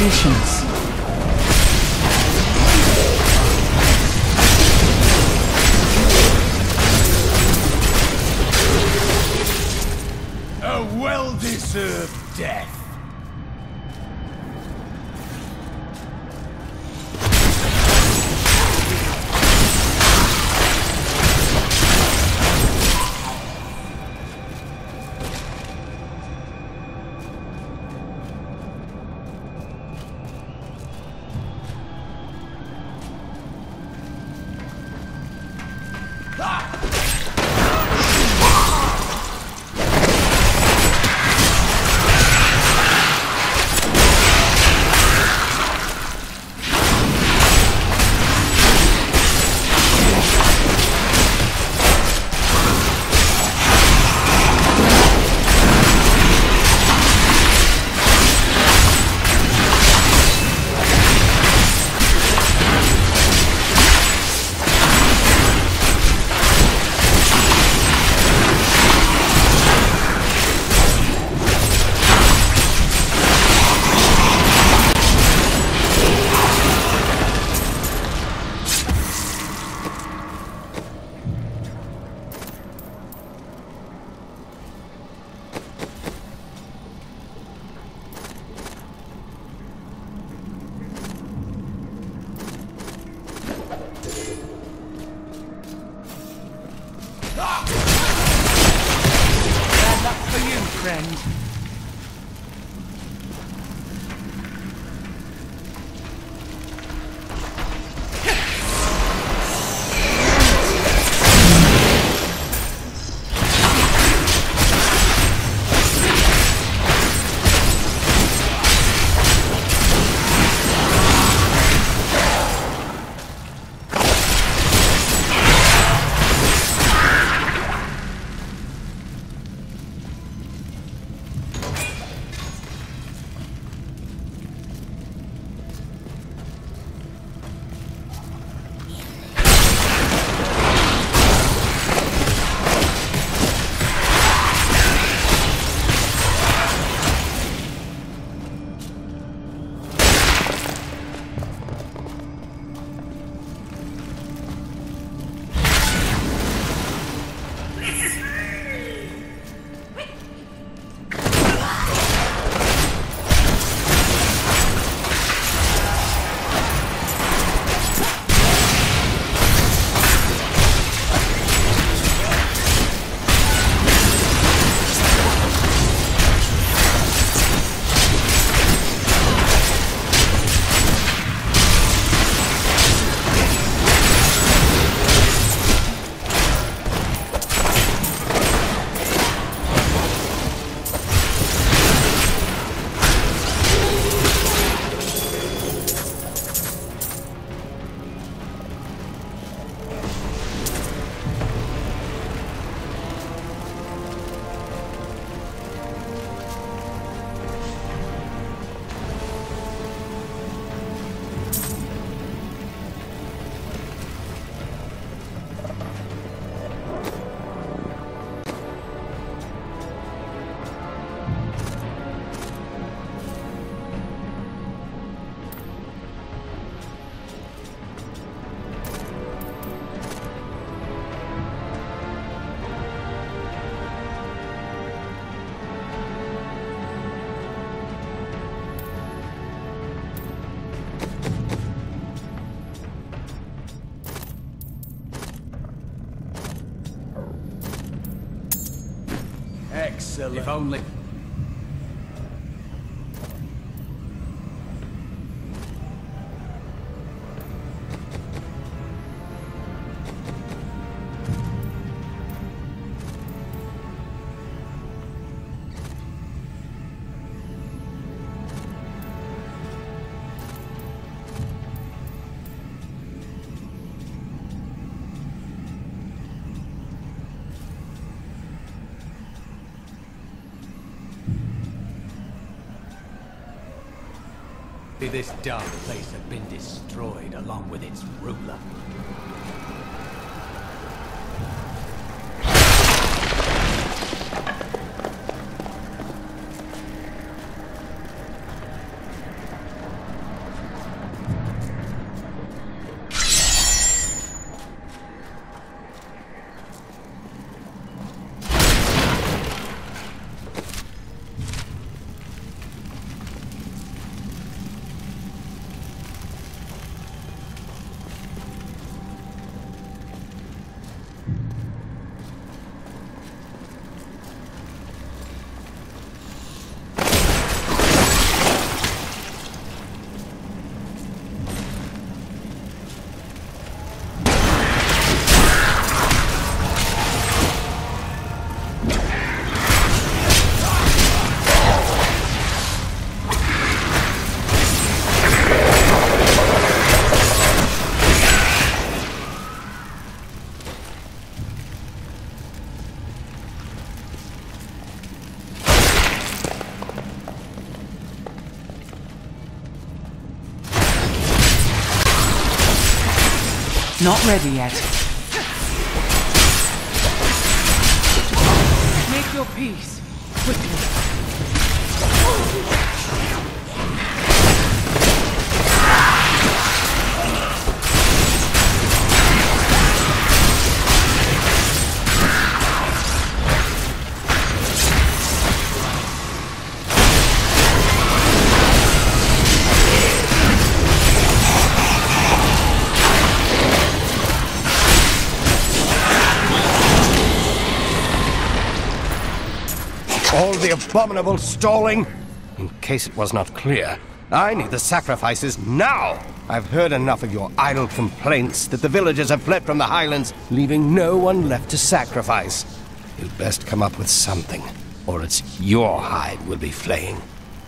Patience. A well-deserved death. Excellent. If only... This dark place had been destroyed along with its ruler. Not ready yet. Make your peace, quickly. All the abominable stalling? In case it was not clear, I need the sacrifices now! I've heard enough of your idle complaints that the villagers have fled from the highlands, leaving no one left to sacrifice. You'd best come up with something, or it's your hide we'll be flaying.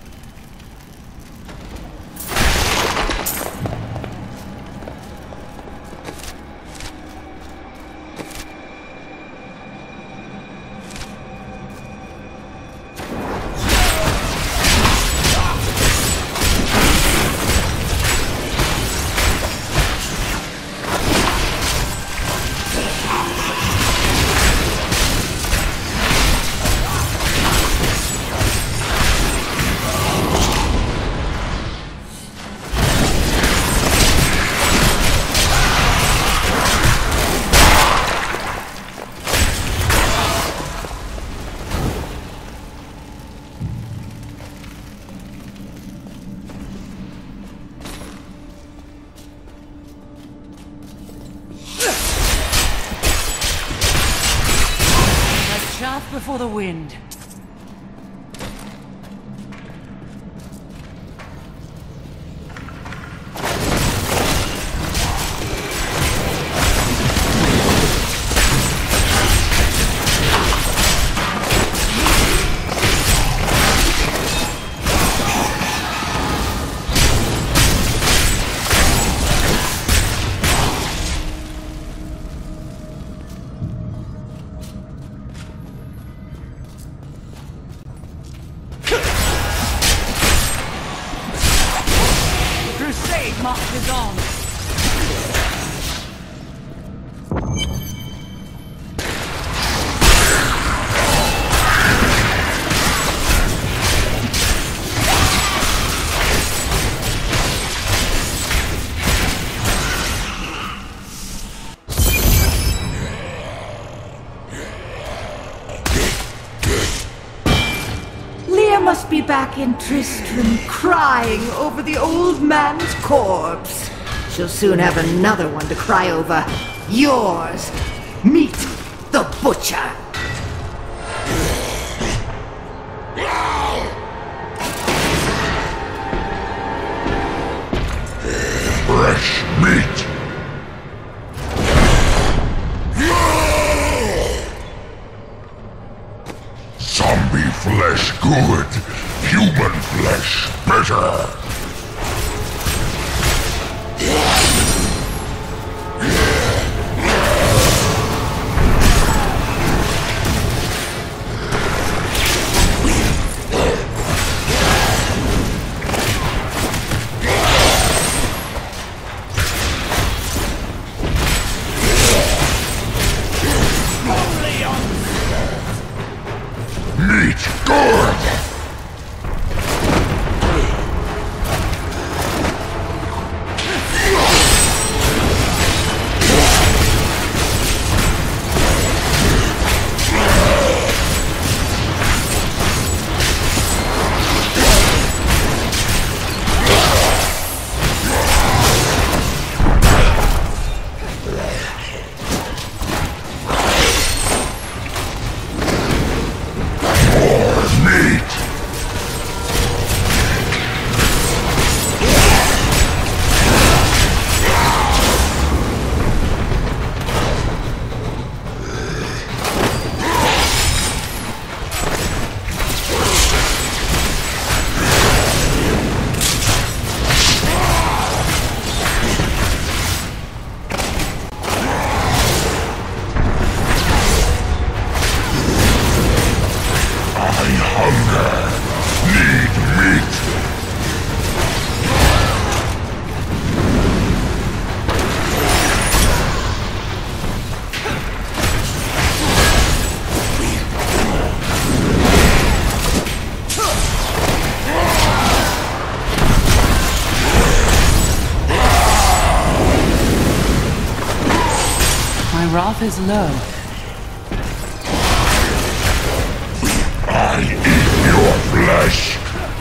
Chaff before the wind. March is on. Must be back in Tristram crying over the old man's corpse. She'll soon have another one to cry over. Yours. Meet the butcher. Fresh meat. Zombie flesh good, human flesh better. Meat good! path is low. I eat your flesh!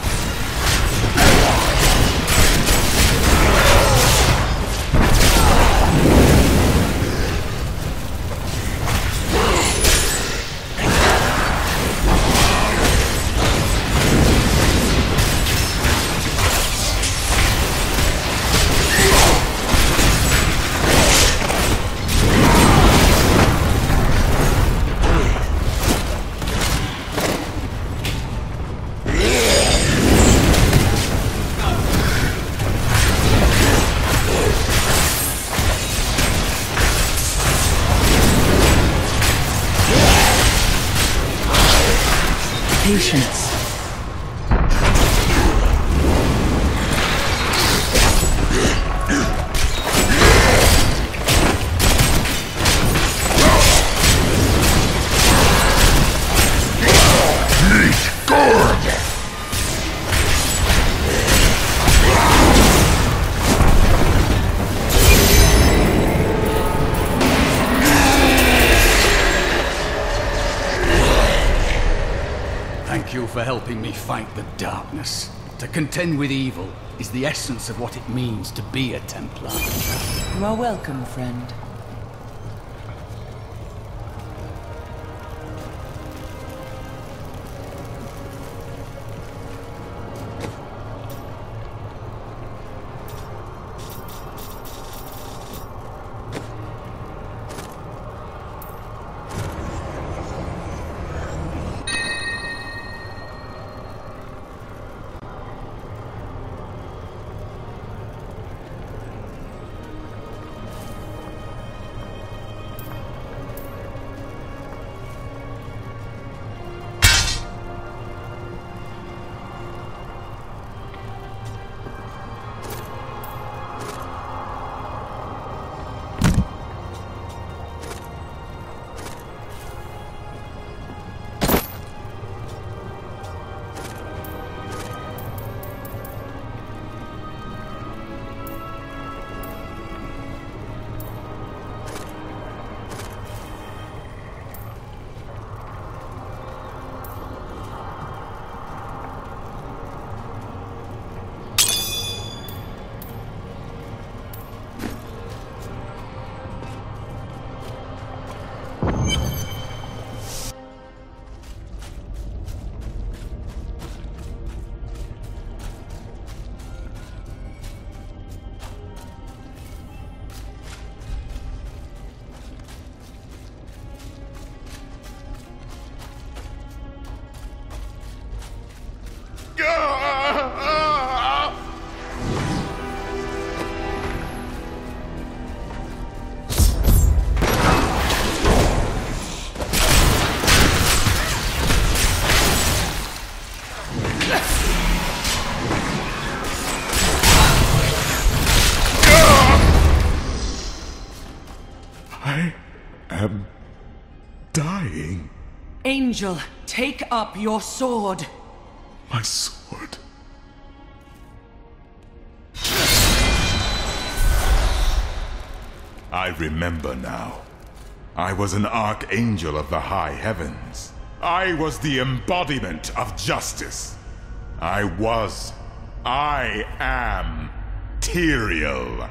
Patience. Meat good! Thank you for helping me fight the darkness. To contend with evil is the essence of what it means to be a Templar. You are welcome, friend. I am dying. Angel, take up your sword. My sword. I remember now. I was an archangel of the high heavens. I was the embodiment of justice. I am Tyrael.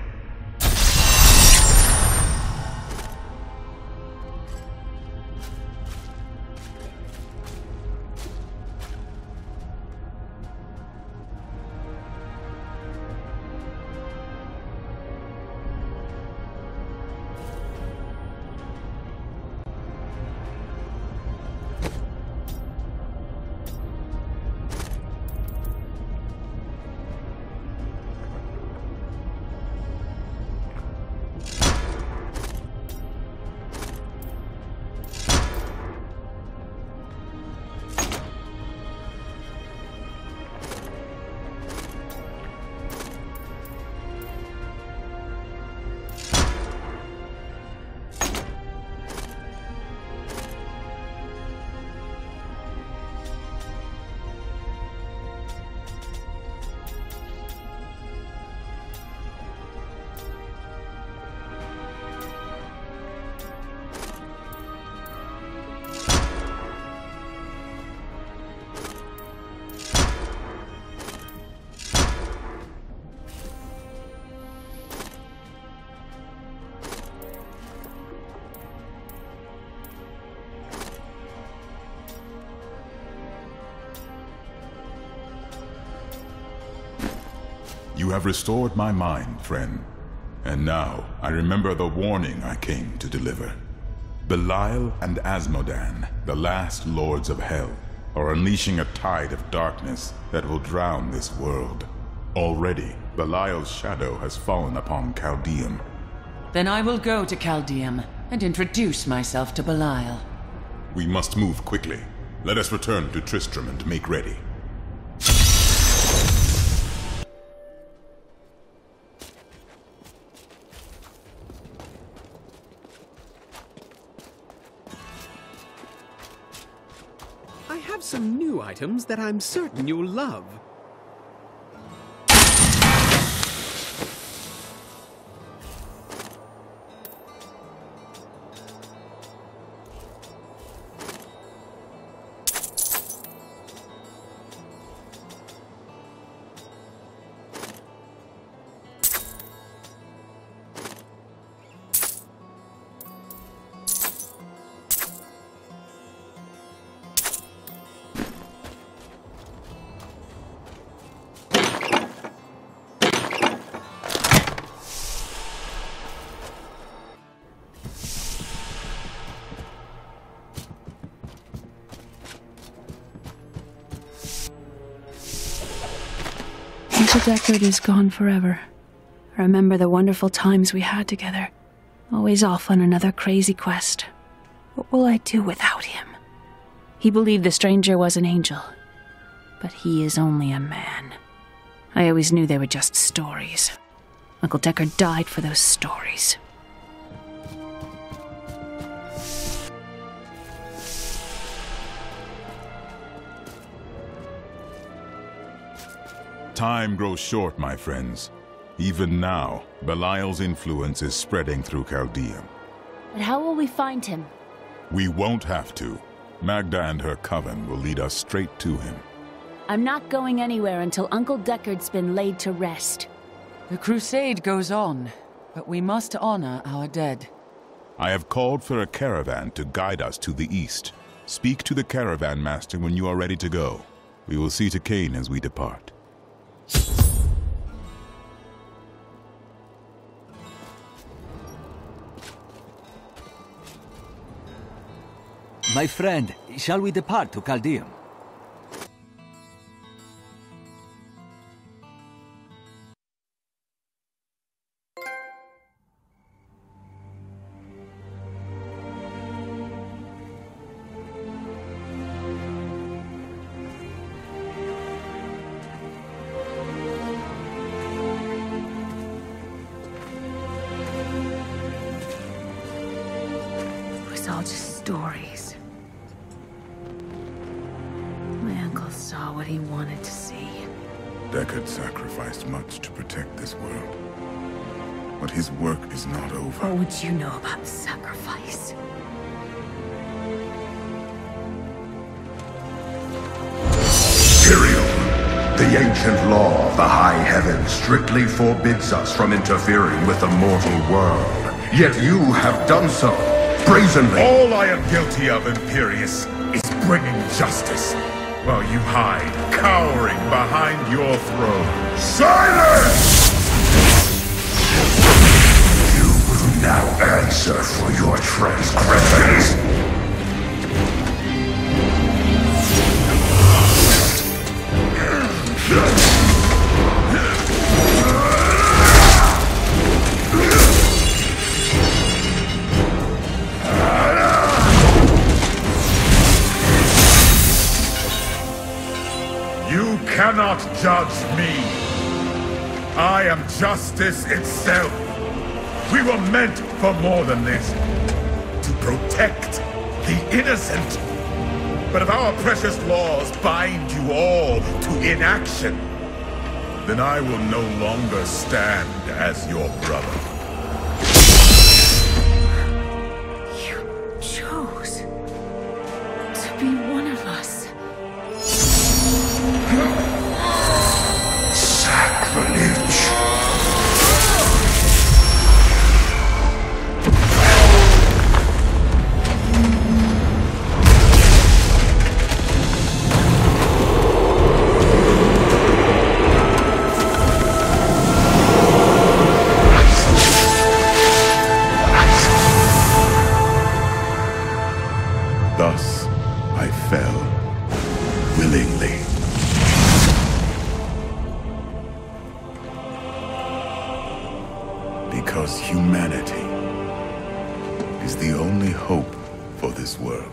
You have restored my mind, friend. And now, I remember the warning I came to deliver. Belial and Asmodan, the last lords of hell, are unleashing a tide of darkness that will drown this world. Already, Belial's shadow has fallen upon Caldeum. Then I will go to Caldeum and introduce myself to Belial. We must move quickly. Let us return to Tristram and make ready. I have some new items that I'm certain you'll love. Deckard is gone forever. I remember the wonderful times we had together. Always off on another crazy quest. What will I do without him? He believed the stranger was an angel. But he is only a man. I always knew they were just stories. Uncle Deckard died for those stories. Time grows short, my friends. Even now, Belial's influence is spreading through Caldeum. But how will we find him? We won't have to. Magda and her coven will lead us straight to him. I'm not going anywhere until Uncle Deckard's been laid to rest. The crusade goes on, but we must honor our dead. I have called for a caravan to guide us to the east. Speak to the caravan master when you are ready to go. We will see to Cain as we depart. My friend, shall we depart to Caldeum? It was all just stories. My uncle saw what he wanted to see. Deckard sacrificed much to protect this world. But his work is not over. What would you know about sacrifice? Tyrael, the ancient law of the high heavens strictly forbids us from interfering with the mortal world. Yet you have done so, brazenly. All I am guilty of, Imperius, is bringing justice, while you hide, cowering behind your throne. Silence! You will now answer for your transgressions. You cannot judge me. I am justice itself. We were meant for more than this. To protect the innocent. But if our precious laws bind you all to inaction, then I will no longer stand as your brother. You chose to be one of us. Sacrilege. Because humanity is the only hope for this world.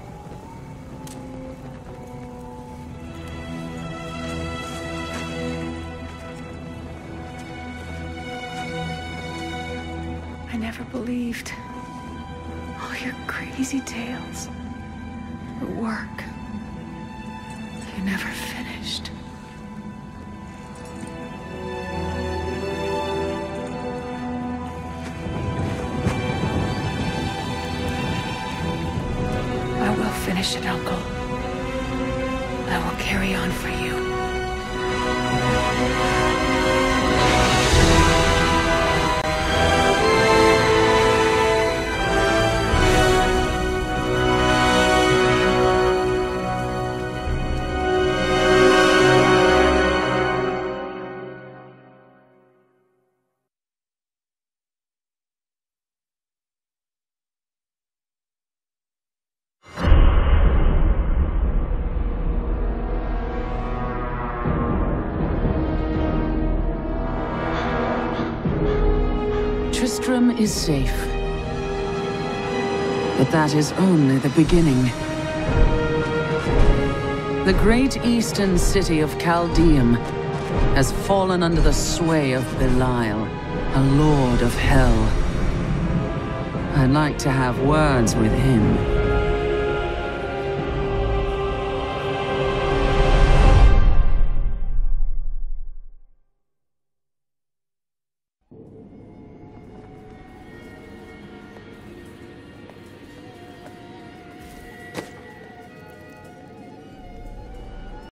I never believed all your crazy tales. The work. You never finished. I will finish it, Uncle. I will carry on for you. Tristram is safe. But that is only the beginning. The great eastern city of Caldeum has fallen under the sway of Belial, a lord of hell. I'd like to have words with him.